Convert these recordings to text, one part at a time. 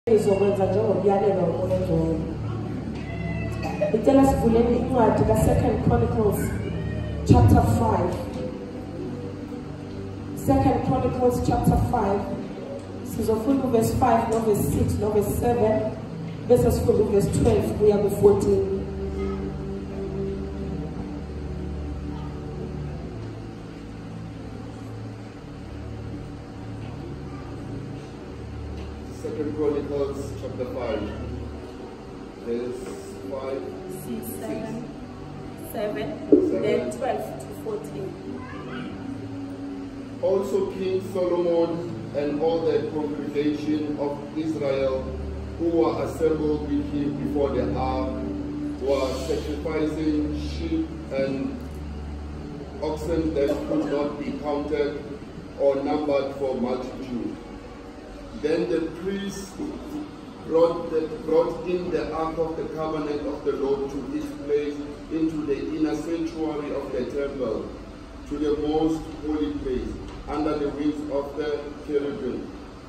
izokwenza njengomyalelo womoya ongcwele. Ngicela sivuleni incwadi ka-2 Chronicles chapter 5. 2 Chronicles chapter 5. Sizofunda uverse 5 noverse 6 noverse 7 bese sifunda uverse 12 kuya ku-14. Chronicles chapter 5, verse 5, 6, 7, then 12 to 14. Also King Solomon and all the congregation of Israel who were assembled with him before the ark were sacrificing sheep and oxen that could not be counted or numbered for multitude. Then the priests brought in the ark of the covenant of the Lord to its place into the inner sanctuary of the temple, to the most holy place, under the wings of the cherubim.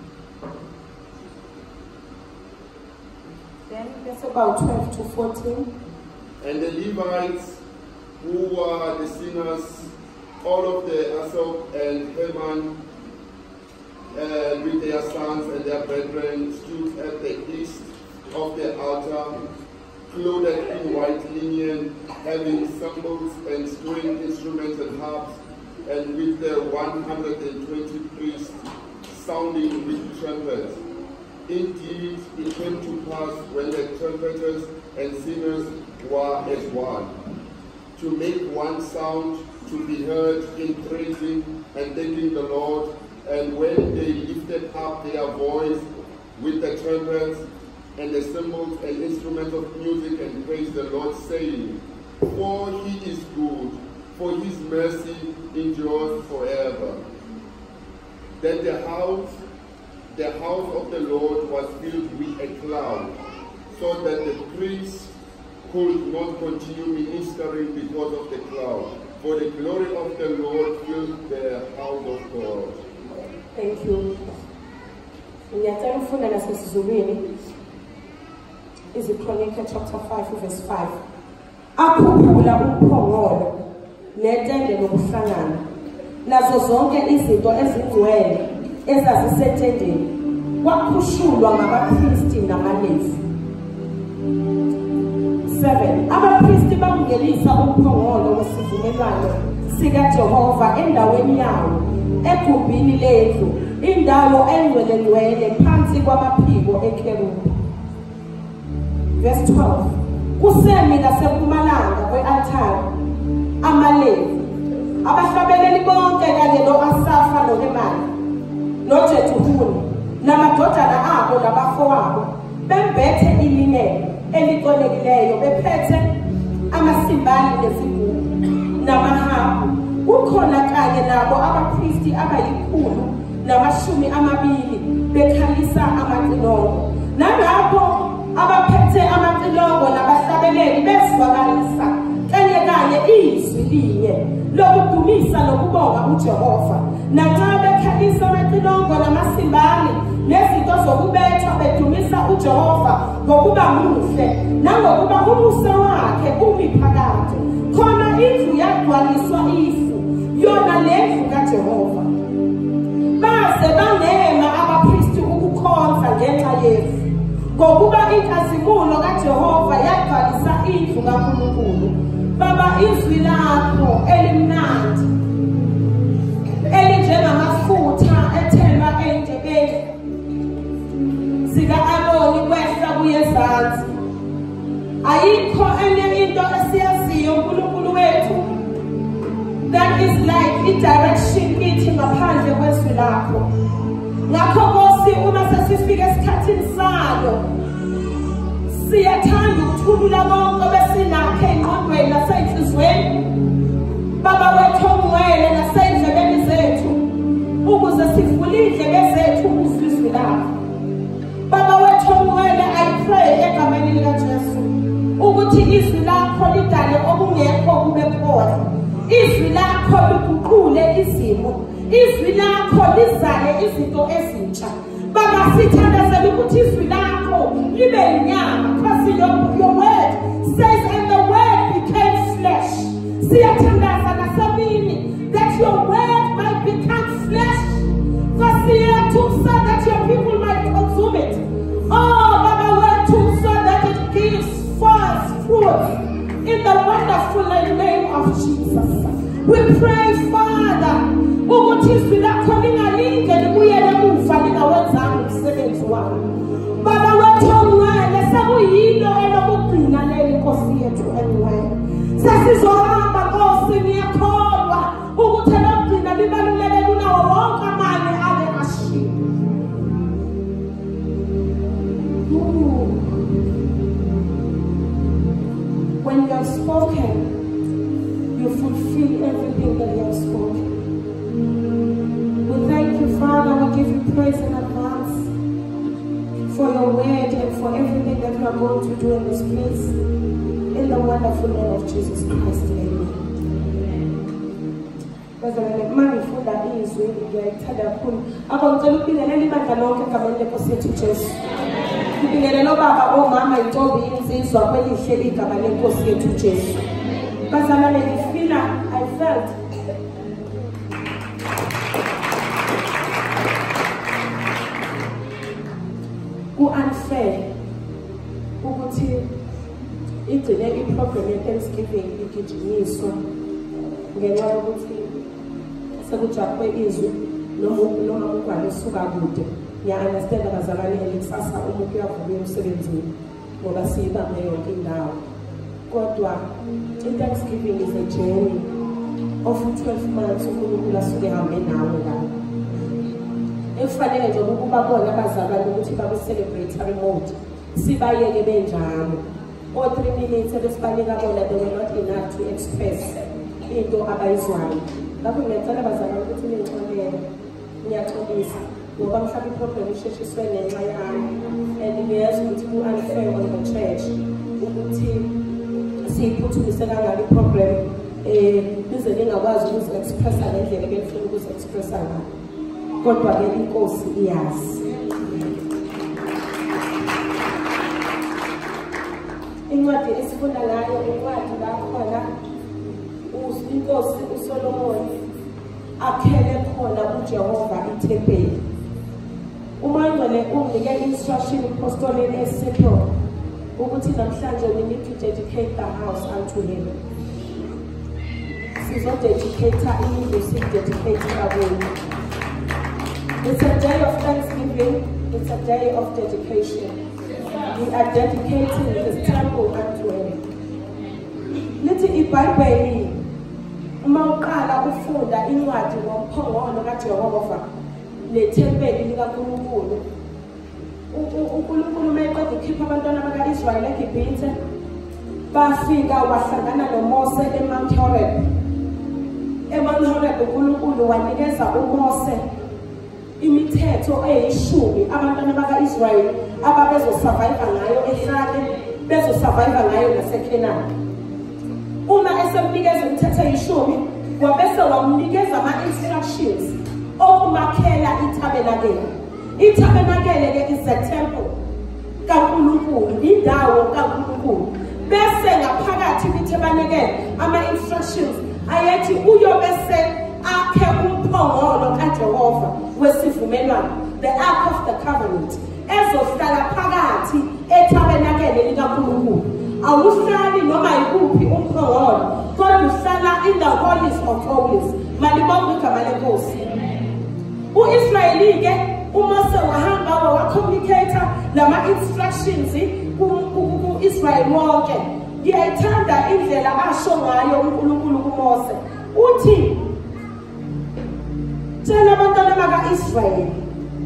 Then that's about 12 to 14. And the Levites, who were the singers, all of the Asaph and Heman, with their sons and their brethren, stood at the east of the altar, clothed in white linen, having cymbals and string instruments and harps, and with the 120 priests sounding with trumpets. Indeed, it came to pass when the trumpeters and singers were as one, to make one sound to be heard in praising and thanking the Lord. And when they lifted up their voice with the trumpets and the cymbals and instruments of music and praised the Lord, saying, For he is good, for his mercy endures forever. Then the house of the Lord was filled with a cloud, so that the priests could not continue ministering because of the cloud. For the glory of the Lord filled the house of God. Thank you. Ngiyacela ufunda nasesizulwini iziKronika chapter 5 verse 5. Akhuphula umphongolo netende lokuhlangana nazo zonke izinto ezingcwele ezazisetendeni kwakhushulwa ngabapristi namaLevi. 7. Abapristi bangelisa umphongolo wesivumelwano sikaJehova endaweni yawo egumbini lethu, indawo engcwele phansi kwamaphiko ekerubi. Verse 12. Kusemi ngasempumalanga kwe-altari amaLevi, abahlabeleli bonke kanye no-Asafa noHemani noJeduthuni namadodana abo nabafowabo bembethe ilineni elicolekileyo bephethe amasimbali nezigubhu namahabhu. Kukhona kanye nabo abapristi abayi120 bekhalisa amacilongo, nalapho abaphethe amacilongo nabahlabeleli bezwakalisa kanye izwi linye lokudumisa lokubonga uJehova. Nanxa bekhalisa amacilongo namasimbali nezinto zokubetha bedumisa uJehova ngokuba muhle nangokuba umusa wakhe umi phakade, khona indlu yagcwaliswa ifu, yona lendlu kaJehova. Base bangema abapristi ukukhonza ngenxa yefu, ngokuba inkazimulo kaJehova yagcwalisa indlu kaNkulunkulu. Baba, izwi lakho elimnandi elinjengamafutha ethelwa endlebeni zika-Aroni kwehla kuyezansi. Ayikho enye into esiyaziyo uNkulunkulu wethu that is like i-direction kithi ngaphandle kwezwi lakho. Ngakho Nkosi, uma sesifika esikhathini salo, siyathanda ukuthulula konke besinakho engqondweni nasey'nhliziyweni, Baba wethu ongcwele, nasey'ndlebeni zethu, ukuze sivule iy'ndlebe zethu ukuzwa izwi lakho. Baba wethu ongcwele, I pray egameni likaJesu ukuthi izwi lakho lidale okungekho kube khona. Izwi lakho liguqule izimo, izwi lakho lizale izinto ezintsha. Baba sithandazela ukuthi izwi lakho libe inyama, because your word says and the word became flesh. Siyathandaza nasemini that your word might become flesh, because so that your people might consume it. Oh, Baba, word too, so that it gives forth fruit in the wonderful name of Jesus. We pray, Father, ukuthi izwi lakho lingalinge libuyele emuva lingawenzanga umsebenzi walo. Baba wethu ongcwele, sekuyilo elokugcina leli Nkosi yethu engcwele. Sesizohamba Nkosi, ngiyakholwa ukuthi elokugcina libaluleke kunawo wonke amanye ake ashiya. When you have spoken, you fulfill everything that you have spoken. We thank you, Father. We give you praise in advance for your word and for everything that you are going to do in this place. In the wonderful name of Jesus Christ. Amen. Mangifunda izwi ngiyayithanda kakhulu. Ngicela ukubingelela ibandla lonke egameni leNkosi yethu Jesu. Ngibingelela obaba, omama, intombi, insizwa kwelihle igama leNkosi yethu Jesu. Bazalwane, I felt unfair ukuthi igcine iprogram ye-Thanksgiving igijinyiswa ngenxa yokuthi sekujaqwe izwi noma ugwalo suka kude. Ngiya-understand abazalwane elikusasa umuntu uyavuka emsebenzini ngoba siyibambe yonke indawo, kodwa i-Thanksgiving is a journey of 12 months uNkulunkulu asuke ehambe nawe ngayo. Ekufanele nje ukuba bona abazalwane ukuthi baku-celebratory mode, sibayeke benjalo. Or 3 minutes ebesibanika bona, they were not enough to express into abayizwayo. Ngakho ngiyacela abazalwane ukuthi ningixolele, ngiyaxolisa ngoba mhlawumbe iprogram isheshiswe ngenxa yami, and ngiyazi ukuthi ku-unfair on the church ukuthi siyiphuthumise kangaka iprogram lize lingakwazi ukuzi-expressa ngendlela ebelifuna ukuzi-expressa ngayo. Kodwa-ke iNkosi iyazi. Incwadi esifunda ngayo incwadi lakhona iNkosi uSolomoni akhele khona uJehova ithempeli. UMangcwele unginike instruction apostoleni esimple ukuthi namhlanje we need to dedicate the house unto him. Sizodedicate indlu, sidedicate abona. It's a day of thanksgiving. It's a day of dedication. We are dedicating this temple unto him. Lithi iBhayibheli uma uqala ufunda incwadi ngomphongolo kaJehova lethempeli likaNkulunkulu. uNkulunkulu mayeqeda ukukhipha abantwana baka-Israyeli eGibhithe, bafika wahlangana noMose eMount Horeb. eMount Horeb uNkulunkulu wanikeza uMose imithetho eyishumi abantwana baka-Israyeli ababezosurvive ngayo ehlane, bezosurvive ngayo naseKhenani. Uma esemnikeza imithetho eyishumi, wabese wamnikeza ama-instructions okumakhela itabernacle. Itabernacle is the temple kaNkulunkulu, indawo kaNkulunkulu. Bese ngaphakathi kwitabernacle ama-instructions ayethi uyobese akhe umphongolo kaJehova wesivumelwano, the ark of the covenant, ezohlala phakathi etabernacle likaNkulunkulu. Awuhlali noma yikuphi umphongolo, kodwa uhlala in the holies of holies. Malibonke igama leNkosi. U-Israyeli-ke uMose wahamba wacommunicate lama-instructions ku-Israyeli wonke. Ngiyayithanda indlela asho ngayo uNkulunkulu kuMose. Uthi tshela abantwana baka-Israyeli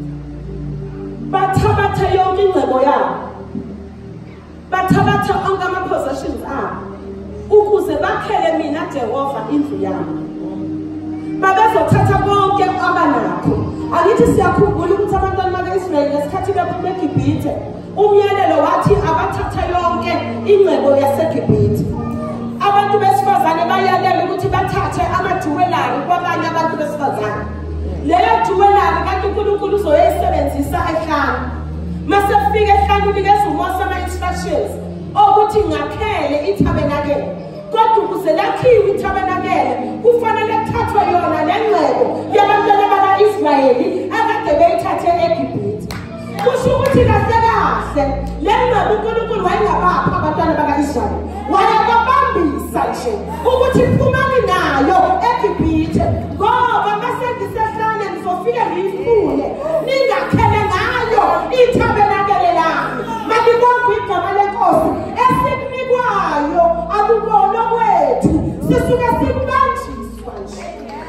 bathabatha yonke ingcebo yabo, bathabatha onke ama-possessions abo ukuze bakhele mina Jehova indlu yami. Babezothatha konke abanakho. Angithi siyakhumbula ukuthi abantwana baka-Israyeli ngesikhathi bephuma eGibhithe, umyalelo wathi abathatha yonke ingcebo yaseGibhithe. Abantu besifazane bayalelwa ukuthi bathathe ama-jewelry kwabanye abantu besifazane. leyo jewelry kanti uNkulunkulu uzoyisebenzisa ehlanu. Mase kufika ehlanu unikeza uMose ama-instructions ukuthi ngakhele itabernacle. Kodwa ukuze lakhiwe itabernacle kufanele kuthathwe yona lengcebo yabantwana baka-Israyeli akade beyithathe eGibhithe. Kusho ukuthi kahle kahle le ngcebo uNkulunkulu wayengabapha abantwana baka-Israyeli, wayababambisa nje ukuthi phumani nayo eGibhithe ngoba mase ngisehlane ngizofike ngiyifune ningakhele ngayo itabernacle lami. Malibonge igama lenkosi esikunikwayo akubona kwethu sisuke sibanjiswa nje.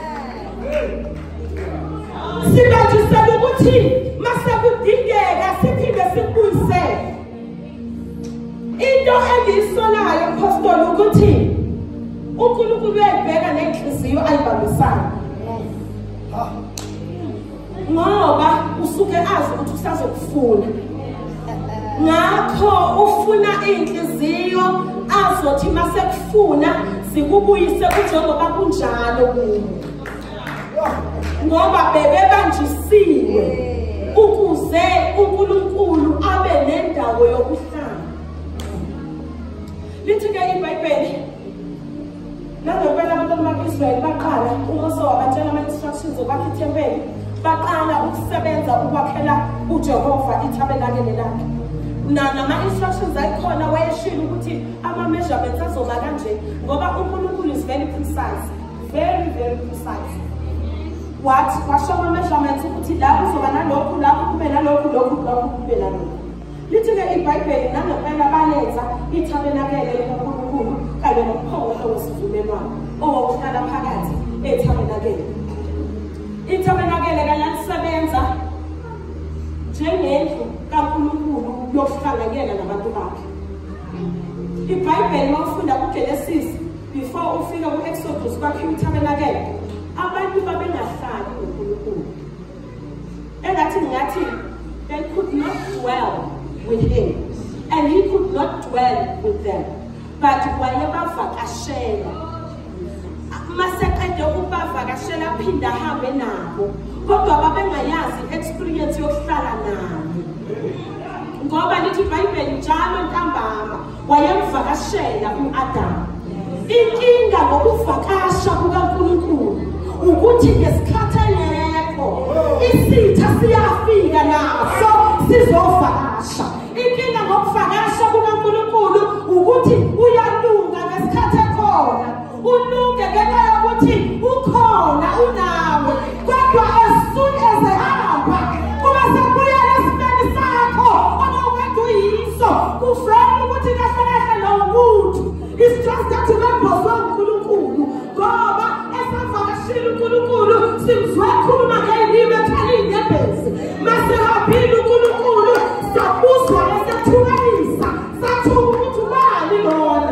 Sibanjisela ukuthi mase kudingeka siphinde sibuyisele. Into engiyisolayo apostoli ukuthi uNkulunkulu uyayibheka nenhliziyo ayibambisana. Ngoba usuke azi ukuthi usazokufuna. Ngakho ufuna inhliziyo azothi mase kufuna zikubuyise njengoba kunjalo kuwe. Ngoba bebebanjisiwe ukuze uNkulunkulu abe nendawo yokuhlala. Lithi ke iBhayibheli nangempela abantwana baka-Israyeli baqala uMose wabatshela ama-instructions okwakha ithempeli, baqala ukusebenza ukwakhela uJehova itabernacle lakhe. Nama-instructions ayikhona wayeshilo ukuthi ama-measurements azoba kanje ngoba uNkulunkulu is very precise, very precise. Washo ama-measurements ukuthi la kuzoba nalokhu, la kube nalokhu, lokhu kube nalokhu. Lithi-ke iBhayibheli nangempela balenza itabernacle kaNkulunkulu kanye nomphongolo wesivumelwano owawuhlala phakathi etabernacle. Itabernacle kalisebenza njengendlu kaNkulunkulu yokuhlanganyela nabantu bakhe. iBhayibheli mawufunda kuGenesis before ufika ku-Exodus kwakhiwa itabernacle, abantu babengahlali noNkulunkulu. Engathi ngathi they could not dwell with him and he could not dwell with them, but wayebavakashela. Maseqede ukubavakashela aphinda ahambe nabo, kodwa babengayazi experience yokuhlala naye. Ngoba lithi iBhayibheli njalo ntambama wayemvakashela uAdamu. Inkinga ngokuvakasha kukaNkulunkulu ukuthi ngesikhathi engekho isitha siyafika naso sizovakasha. Inkinga ngokuvakasha kukaNkulunkulu ukuthi uyalunga ngesikhathi ekhona, ulunge ngenxa yokuthi ukhona unawe, kodwa as soon as ehamba kuba sekubuyela esimeni sakho obawukade uyiso kuvela ukuthi kahle lowo muntu. It's just that ubembozwe uNkulunkulu ngoba esavakashile uNkulunkulu simzwe khuluma ngelimi ekhalinyembezi. Masehambile uNkulunkulu sabuzwa esethukanisa sathuka ukuthi ubani lona.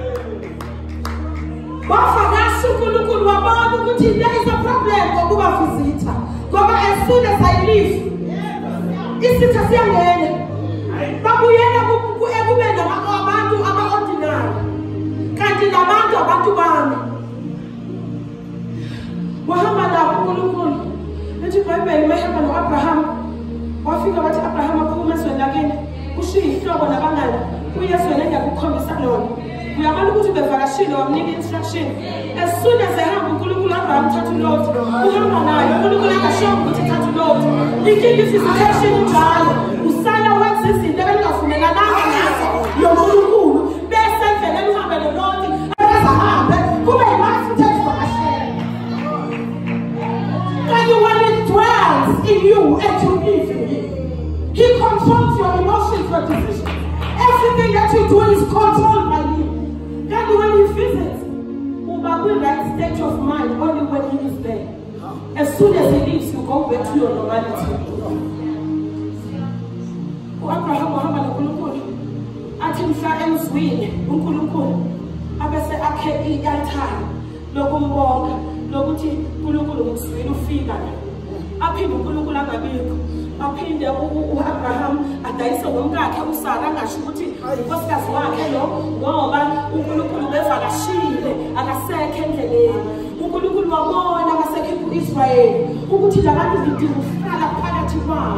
Wafakasha uNkulunkulu wabona ukuthi there is a problem ngokuba visitha ngoba as soon as I leave isitha siyangena babuyela ekube nabantu aba-ordinary kanti labantu abantu bami. Wahamba nabo uNkulunkulu. Lithi iBhayibheli mahamba no-Abraham, wafika bathi Abraham aphuma ezweni lakini ushiye ihlobo nabangani uyezweni engakukhombisa lona. Uyabona ukuthi bevakashile wamnika instruction. As soon as ehamba uNkulunkulu hamba amthatha uLothi, uhamba naye uNkulunkulu angashongo ukuthi thatha uLothi. Inkinga i-visitation njalo usala wenza izinto ebengavumelananga nazo noNkulunkulu bese endleleni uhambe noLothi ahambe kube yimafuthi evakashela. Kanti when it dwells in you and you live in him, he controls your emotions, your decisions. Everything that you do is controlled by him. Then when he visits, Uba will that state of mind only when he is there. As soon as he leaves, you go back to your normality. Abraham Muhammad uNkulunkulu athi mhla emzwini uNkulunkulu abese akhe i-altar lokumbonga lokuthi uNkulunkulu ngizwile ufika aphinde uNkulunkulu angabikho. Aphinde uAbraham adayise ngomkakhe uSara angasho ukuthi unkosikazi wakhe lo ngoba uNkulunkulu bevakashile akasekho endleleni. uNkulunkulu wabona masekhipha uIsrayeli ukuthi labantu ngidinga ukuhlala phakathi kwabo.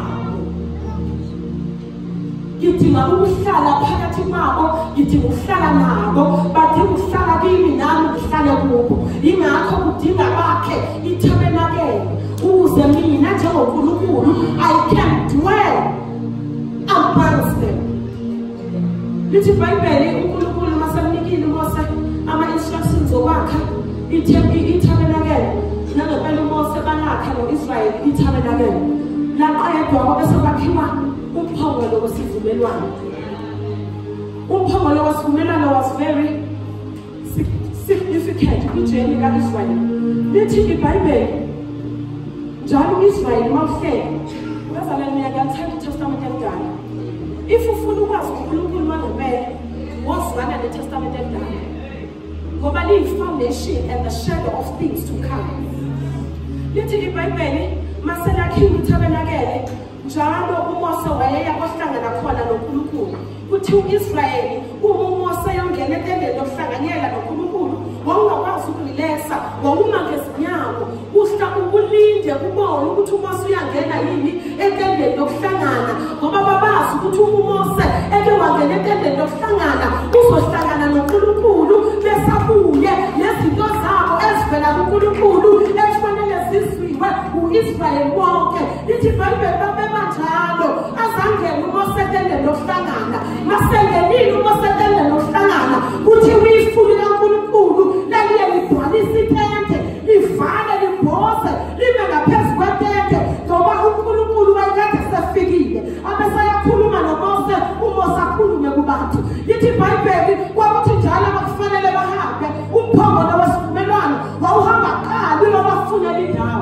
Ngidinga ukuhlala phakathi kwabo, ngidinga ukuhlala nabo, badinga ukuhlala kimi nami ngihlale kubo. Ingakho kudinga bakhe itabernacle ukuze mina njengoNkulunkulu I can dwell amongst them. Lithi iBhayibheli uNkulunkulu masemnikile uMose ama-instructions okwakha itabernacle. Nangempela uMose banakha no-Israyeli itabernacle. Laqedwa bese kwakhiwa umphongolo wesivumelwano. Umphongolo wesivumelwano was very significant kwijeni ka-Israyeli. Lithi iBhayibheli njalo uIsrayeli mawuhleli wazalwa minyaka yomthetho iTestament elidala. If ufuna ukwazi uNkulunkulu wangempela wozwana neTestament elidala ngoba liyi-foundation and the shadow of things to come. Lithi iBhayibheli maselakhiwa itabernacle njalo uMose wayeya kwahlangana khona noNkulunkulu. Kuthi uIsrayeli uma uMose yongena entendeni yokuhlanganyela noNkulunkulu wawungakwazi ukulilesa, wawuma ngezinyawo uhla ukulinde ubone ukuthi uMose uyangena yini entendeni yokuhlangana ngoba babazi ukuthi uMose eke wangena entendeni yokuhlangana uzohlangana noNkulunkulu besabuye nezinto zabo ezivela kuNkulunkulu ezifanele zizwiwe uIsrayeli wonke. Lithi iBhayibheli babebanjalo azangena uMose entendeni yokuhlangana. Masengenile uMose entendeni yokuhlangana kuthi uyifuni kaNkulunkulu laliye ligcwalisa itente livale libhoze libe ngaphezu kwetente ngoba uNkulunkulu wayekade sefikile abesayakhuluma noMose uMose akhulume kubantu. Lithi iBhayibheli kwakuthi njalo abakufanele bahambe umphongolo wesivumelwano wawuhamba qali babafunela indawo.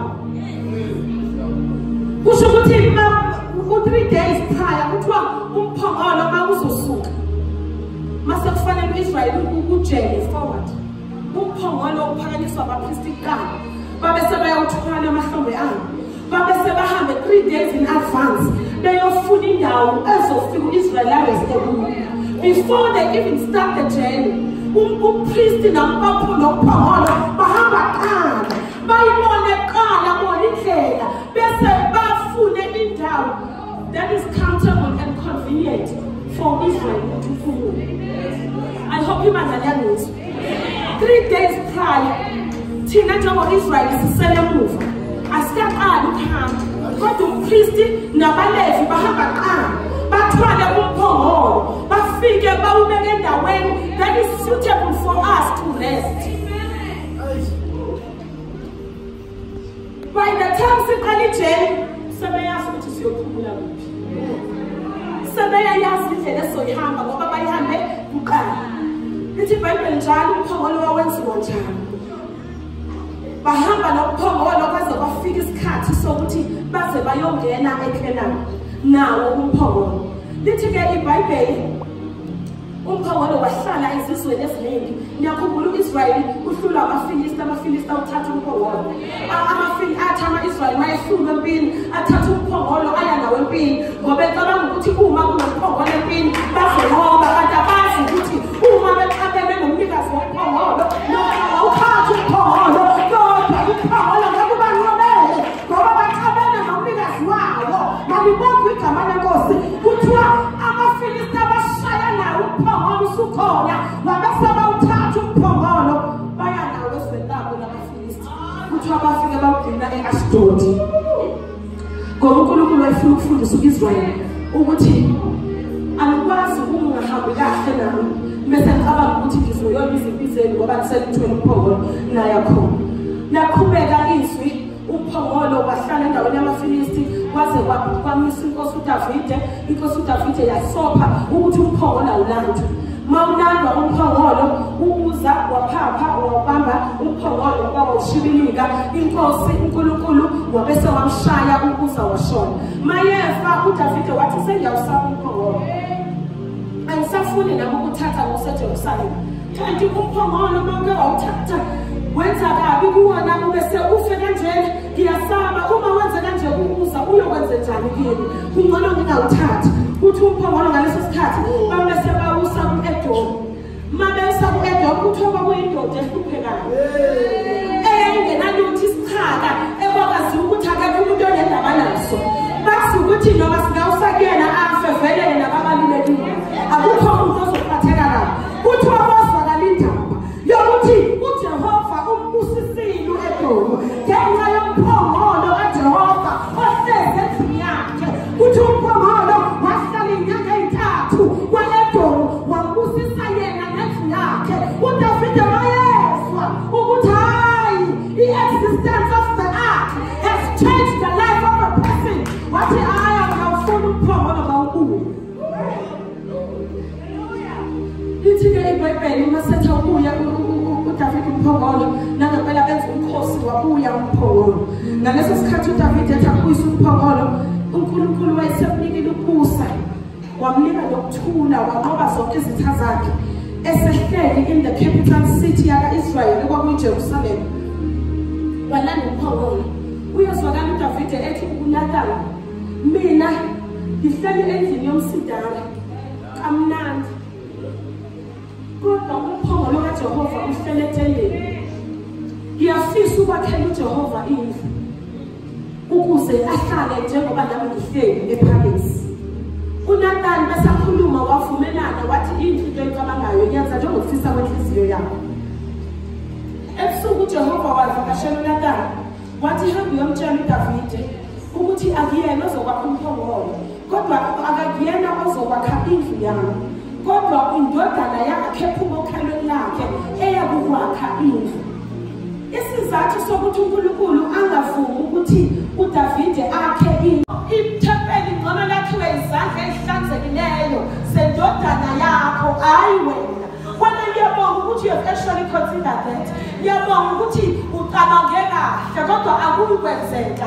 Kusho ukuthi 3 days prior kuthiwa umphongolo mawuzosuka mase kufanele uIsrayeli ukujele forward. Umphongolo uphakanyiswa abapristi kuqala babese bayawuthwala amahlombe abo babese bahambe 3 days in advance beyofuna indawo ezofika uIsrayeli arestekuyo. Before they even start the journey umpristi nomphongolo bahamba qala bayibone qala bona indlela bese bafune indawo that is comfortable and convenient for Israel to follow. I hope you understand this. 3 days prior, thina njengo-Israyeli sisele emuva asikaqali ukuhamba kodwa umpristi nabalevi bahamba qala bathwale umphongolo bafike bawubeke endaweni that is suitable for us to rest. By the time siqala ijeni sebeyazi ukuthi siyophumula kuphi, sebeyayazi indlela esoyihamba ngoba bayihambe kuqala. Lithi iBhayibheli njalo umphongolo wawenziwa njalo. Bahamba nomphongolo baze bafika isikhathi sokuthi baze bayongena eKhenani nawo umphongolo. Lithi-ke iBhayibheli umphongolo wahlala ezizweni eziningi. Ngiyakhumbula uIsrayeli uhlula amaFilisti uthatha umphongolo. Athi ama-Israyeli mayehlulwa empini athatha umphongolo aya nawo empini ngoba ecabanga ukuthi uma kunomphongolo empini bazonqoba kanti abazi ukuthi uma beqabene nomnikazi womphongolo noma awukhathi umphongolo kodwa umphongolo ngeke ubanqobele ngoba baqabene nomnikazi wawo. Malibonke igama leNkosi kuthiwa amaFilisti abashaya nawo umphongolo usukhona babese bawuthatha umphongolo baya nawo ezweni labo lamaFilisti. Kuthiwa bafike bawugcina e-Ashdodi ngoba uNkulunkulu wayefuna ukufundisa uIsrayeli ukuthi alikwazi ungahambi kahle nami bese ngicabanga ukuthi ngizoyona izimpizeni ngoba ndiselithwele umphongolo naye khona. Laqhubeka izwi umphongolo wahlala endaweni yamaFilisti kwaze kwamisa inkosi uDavide. Inkosi uDavide yasopha ukuthi umphongolo awulandwe. Mawulandwa umphongolo uza waphapha wabamba umphongolo wawushibilika inkosi uNkulunkulu wabese wamshaya ukuza washona. Mayefa uDavide wathi sengiyawusaba umphongolo angisafuni nami ukuthatha ngoseJerusalema kanti umphongolo mawuke wawuthatha wenza kabi kuwona ubese ufe kanjena ngiyasaba uma wenza kanje ukuza uyokwenza njani kimi kungcono ngingawuthatha. Kuthi umphongolo ngaleso sikhathi bese bawusa ku-Edomu. Mabesa ku-Edomu kuthiwa kuyindoda ehluphekayo iBhayibheli masetha ubuya uDavid umphongolo nangempela benza umkhosi wabuya umphongolo. Ngaleso sikhathi uDavid ethi akuyise umphongolo, uNkulunkulu wayesemnikile ukubusa, wamnika nokuthula, wanqoba zonke izitha zakhe. Esehleli in the capital city yaka-Israyeli okwakuyiJerusalem, walanda umphongolo. Uyezwakala uDavid ethi uNatana, mina ngihleli endlini yomsidala kamnandi, kodwa umphongolo kaJehova uhlele etendeni. Ngiyafisa ukwakhela uJehova indlu ukuze ahlale njengoba nami ngihleli ePalace. UNatani besakhuluma wavumelana wathi indlu into eyicabangayo yenza njengokufisa kwenhliziyo yakho. Ebusuku uJehova wavakashela uNatani wathi hamba uyomtshela uDavide ukuthi akuyena ozokwakha umphongolo, kodwa akakuyena ozokwakha indlu yami, kodwa indodana yakhe ephuma okhalweni lakhe eyakukwakha indlu. Isizathu sokuthi uNkulunkulu angavumi ukuthi uDavide akhe indlu, ithempeli ngcono lakhiwe izandla ezihlanzekileyo zendodana yakho, hayi wena. Wena ngiyabonga ukuthi you have actually considered that. Ngiyabonga ukuthi ucabange kahle, kodwa akuyikwenzeka.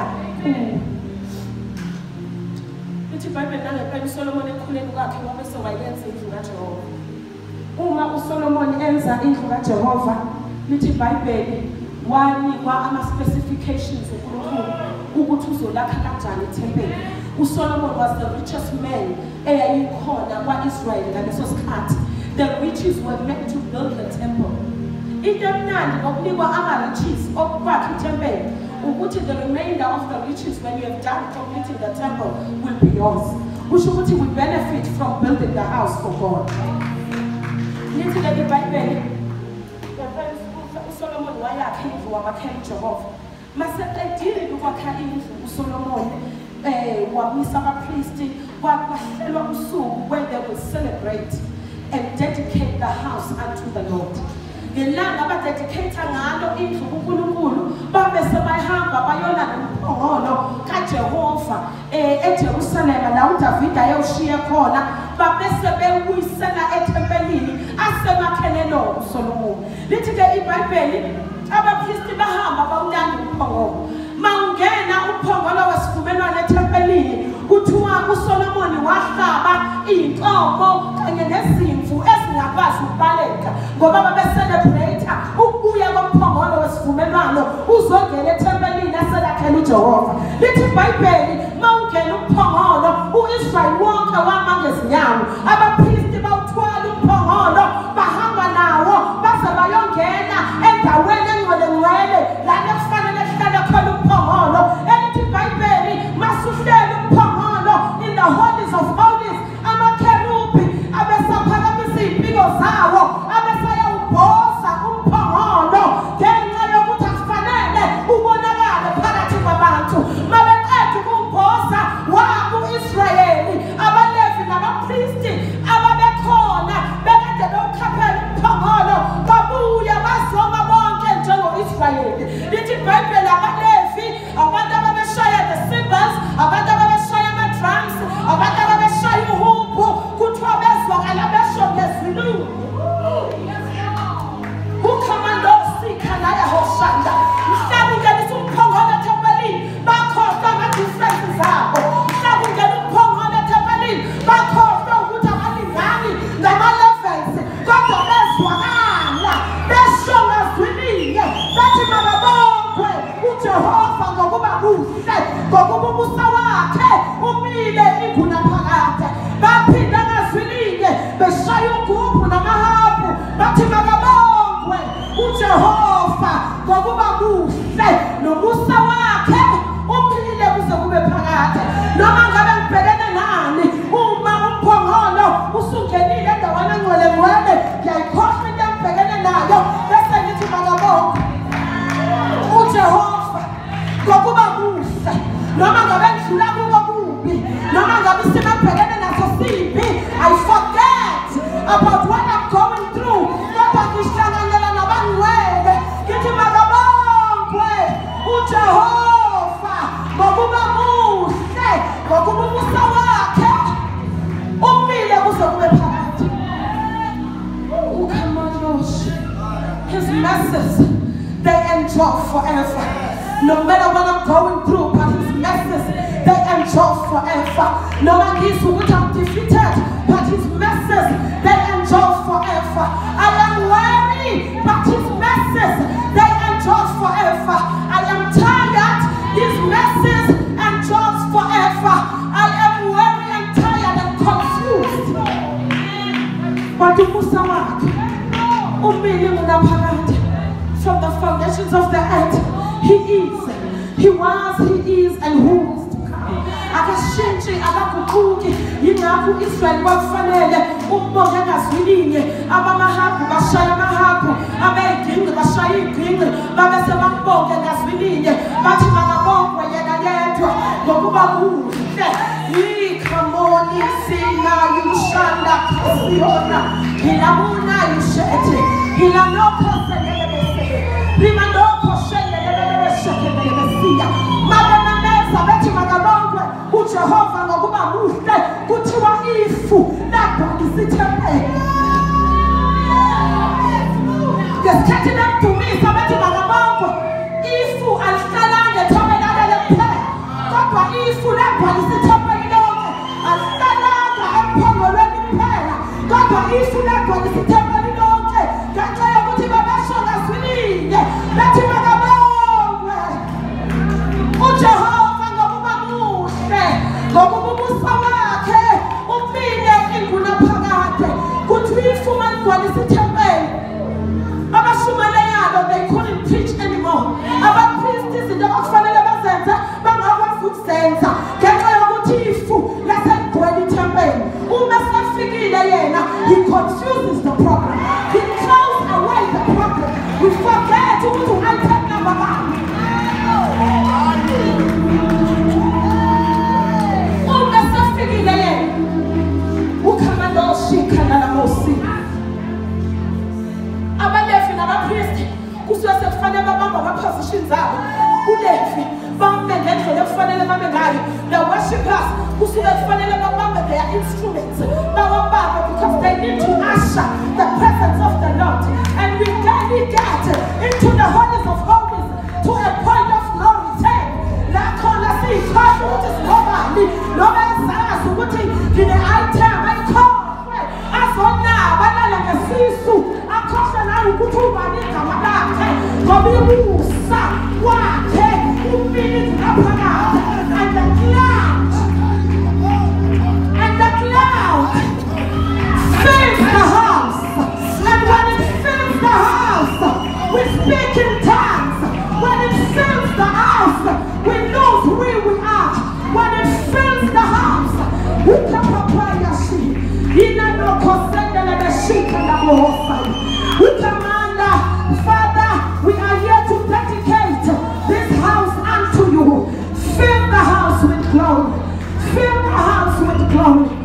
Lithi iBhayibheli nangempela uSolomon ekukhuleni kwakhe wabese wayenza indlu kaJehova. Uma uSolomon enza indlu kaJehova, lithi iBhayibheli wanikwa ama-specifications uNkulunkulu ukuthi uzolakha kanjani ithempeli. uSolomon was the richest man eyayikhona kwa-Israyeli ngaleso sikhathi. The riches were meant to build the temple. Into emnandi ngokunikwa ama-riches okwakha ithempeli ukuthi the remainder of the riches when you have done completing the temple will be yours. Kusho ukuthi we benefit from building the house for God. Lithi le iBhayibheli uSolomon wayakha indlu wabakhela uJehova. Maseqedile ukwakha indlu uSolomon wamisa abapristi, kwahlelwa usuku where they will celebrate and dedicate the house unto the Lord. Ngelanga abadedicate ngalo indlu kuNkulunkulu babe sebayihamba bayolanda umphongolo kaJehova eJerusalem la uDavide ayoshiya khona, babe sebewuyisela ethempelini asemakhele lo uSolomon. Lithi ke iBhayibheli abapristi bahamba bawulanda umphongolo. Mangena umphongolo wesivumelwano ethempelini, kuthiwa uSolomon wahlaba inkomo kanye nezimvu ezingakwazi ukubaleka ngoba babe-celebrate ukubuya komphongolo wesivumelwano uzongena ethempelini aselakhela uJehova. Lithi iBhayibheli mawungena umphongolo u-Israyeli wonke wama ngezinyawo, abapristi bawuthwala umphongolo bahamba nawo baze bayongena endaweni engcwelengcwele lana kufanele kuhlale khona umphongolo. Elithi iBhayibheli masuhlele umphongolo in the holies of holies, amakherubi abesaphakamisa iy'mpiko zawo abesayawubhoza umphongolo ngenxa yokuthi akufanele ubonakale phakathi kwabantu. Mabeqeda ukuwubhoza waku-Israyeli, abaLevi nabapristi messes, they endure forever. No matter what I'm going through, but his messes, they endure forever. No matter what I'm defeated, but his messes, they endure forever. I am weary, but his messes, they endure forever. I am tired, his messes endures forever. I am weary and tired and confused. But from the foundations of the earth, he is, he was, he is, and who is to come. Akashinji akaguquki yingakho Israel bakufanele umbonge ngazwilinye abamahabu bashaya amahabu abeginqi bashaya iginqi babe sebambonge ngazwilinye bathi makabongwe yena yedwa ngokuba kuhle ikhamoni sina yushanda kasiyona hilamuna yushethe hilanokho selelebese rimandokho shelelebese shekelebesiya mabenameza bethi makabongwe uJehova ngokuba muhle kuthiwa ifu lapho isithempele ngesikhathi nemdumisa bethi makabongwe ifu alihlalanga ethobelane lephela kodwa ifu lapho isithempele lonke alihlalanga emphongolweni kuphela kodwa ifu lapho isithempele lonke ngenxa yokuthi babesho ngazwilinye bethi makabongwe uJehova ngokuba muhle ngokuba ubuso wakhe uphinde inguna phakade kuthi ifu maligcwalisa ithempeli abashumayelo they couldn't preach anymore abapristi izinto abakufanele bazenze bangakwazi ukuzenza ngenxa yokuthi ifu laseligcwele ithempeli uma sefikile yena he confuses the problem, he throws away the problem, we forget ukuthi u-item number one. Uma sefikile yena ukhamanoshikana namosi abalevi nabapristi kusuke sekufanele babamba ama-positions abo ulevi bambe ngendlela ekufanele bambe ngayo the worshippers kusuke kufanele babambe their instruments bawabambe because they need to usher the presence of the Lord and we barely get into the holies of holies to a point of no return la khona siyikhohle ukuthi sinobani noma ezazi ukuthi ngine-item ayikhohlwe azonaba alale ngesisu akhohlwe nayo ukuthi ubani igama lakhe ngoba ibusa wakhe umile ngaphakathi and the cloud fills the house, and when it fills the house we speak in tongues. When it fills the house we know who we are. When it fills the house we command, Father, we are here to dedicate this house unto you. Fill the house with glory. Fill the house with glory.